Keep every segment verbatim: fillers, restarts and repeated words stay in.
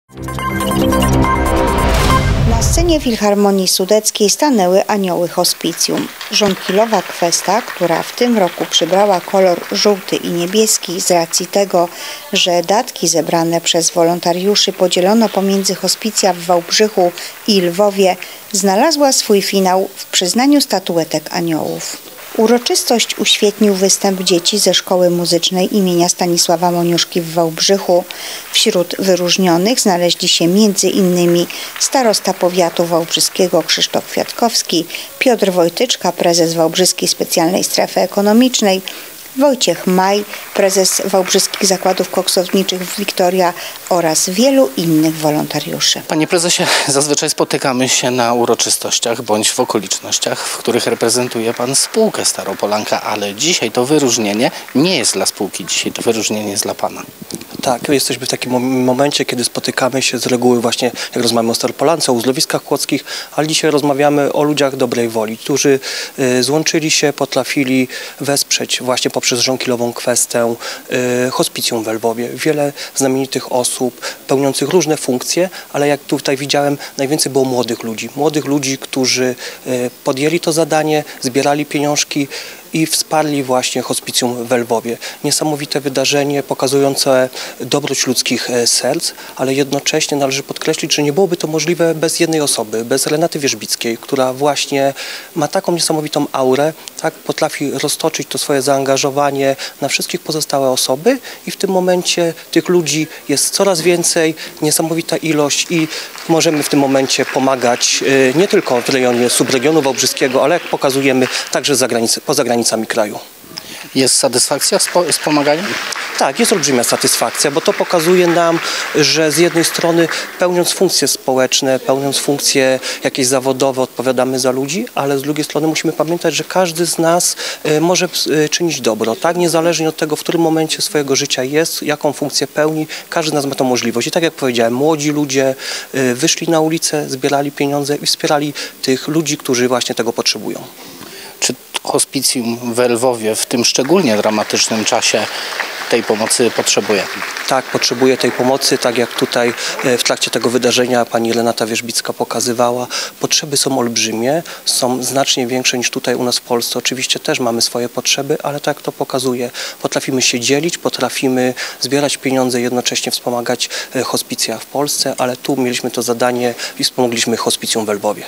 Na scenie Filharmonii Sudeckiej stanęły anioły hospicjum. Żonkilowa kwesta, która w tym roku przybrała kolor żółty i niebieski z racji tego, że datki zebrane przez wolontariuszy podzielono pomiędzy hospicja w Wałbrzychu i Lwowie, znalazła swój finał w przyznaniu statuetek aniołów. Uroczystość uświetnił występ dzieci ze Szkoły Muzycznej imienia Stanisława Moniuszki w Wałbrzychu. Wśród wyróżnionych znaleźli się między innymi starosta powiatu wałbrzyskiego Krzysztof Kwiatkowski, Piotr Wojtyczka, prezes Wałbrzyskiej Specjalnej Strefy Ekonomicznej, Wojciech Maj, prezes Wałbrzyskich Zakładów Koksowniczych w Wiktoria oraz wielu innych wolontariuszy. Panie prezesie, zazwyczaj spotykamy się na uroczystościach bądź w okolicznościach, w których reprezentuje pan spółkę Staropolanka, ale dzisiaj to wyróżnienie nie jest dla spółki, dzisiaj to wyróżnienie jest dla pana. Tak, jesteśmy w takim momencie, kiedy spotykamy się z reguły właśnie, jak rozmawiamy o Staropolance, o uzlowiskach kłodzkich, ale dzisiaj rozmawiamy o ludziach dobrej woli, którzy y, złączyli się, potrafili wesprzeć właśnie poprzez żonkilową kwestę y, hospicjum w Lwowie. Wiele znamienitych osób pełniących różne funkcje, ale jak tutaj widziałem, najwięcej było młodych ludzi. Młodych ludzi, którzy y, podjęli to zadanie, zbierali pieniążki i wsparli właśnie hospicjum w Lwowie. Niesamowite wydarzenie pokazujące dobroć ludzkich serc, ale jednocześnie należy podkreślić, że nie byłoby to możliwe bez jednej osoby, bez Renaty Wierzbickiej, która właśnie ma taką niesamowitą aurę, tak potrafi roztoczyć to swoje zaangażowanie na wszystkich pozostałe osoby i w tym momencie tych ludzi jest coraz więcej, niesamowita ilość i możemy w tym momencie pomagać nie tylko w rejonie subregionu wałbrzyskiego, ale jak pokazujemy także za granicy, poza granicami kraju. Jest satysfakcja z, po, z pomaganiem? Tak, jest olbrzymia satysfakcja, bo to pokazuje nam, że z jednej strony pełniąc funkcje społeczne, pełniąc funkcje jakieś zawodowe, odpowiadamy za ludzi, ale z drugiej strony musimy pamiętać, że każdy z nas y, może y, czynić dobro, tak? Niezależnie od tego, w którym momencie swojego życia jest, jaką funkcję pełni, każdy z nas ma tą możliwość. I tak jak powiedziałem, młodzi ludzie y, wyszli na ulicę, zbierali pieniądze i wspierali tych ludzi, którzy właśnie tego potrzebują. Czy hospicjum w Lwowie w tym szczególnie dramatycznym czasie tej pomocy potrzebuje? Tak, potrzebuje tej pomocy, tak jak tutaj w trakcie tego wydarzenia pani Renata Wierzbicka pokazywała. Potrzeby są olbrzymie, są znacznie większe niż tutaj u nas w Polsce. Oczywiście też mamy swoje potrzeby, ale tak to pokazuje. Potrafimy się dzielić, potrafimy zbierać pieniądze, jednocześnie wspomagać hospicja w Polsce, ale tu mieliśmy to zadanie i wspomogliśmy hospicjum w Lwowie.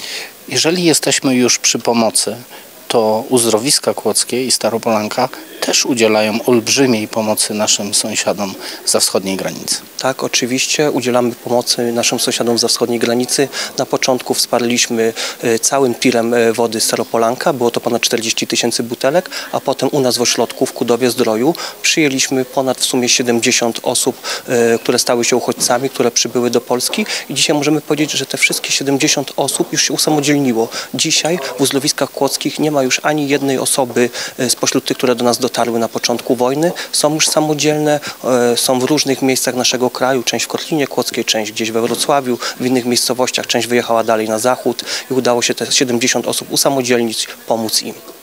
Jeżeli jesteśmy już przy pomocy, to uzdrowiska kłodzkie i Staropolanka też udzielają olbrzymiej pomocy naszym sąsiadom za wschodniej granicy. Tak, oczywiście udzielamy pomocy naszym sąsiadom za wschodniej granicy. Na początku wsparliśmy całym tirem wody Staropolanka, było to ponad czterdzieści tysięcy butelek, a potem u nas w ośrodku w Kudowie-Zdroju przyjęliśmy ponad w sumie siedemdziesiąt osób, które stały się uchodźcami, które przybyły do Polski i dzisiaj możemy powiedzieć, że te wszystkie siedemdziesiąt osób już się usamodzielniło. Dzisiaj w uzlowiskach kłodzkich nie ma już ani jednej osoby spośród tych, które do nas dotarły na początku wojny. Są już samodzielne, są w różnych miejscach naszego kraju, część w Kotlinie Kłodzkiej, część gdzieś we Wrocławiu, w innych miejscowościach, część wyjechała dalej na zachód i udało się te siedemdziesiąt osób usamodzielnić, pomóc im.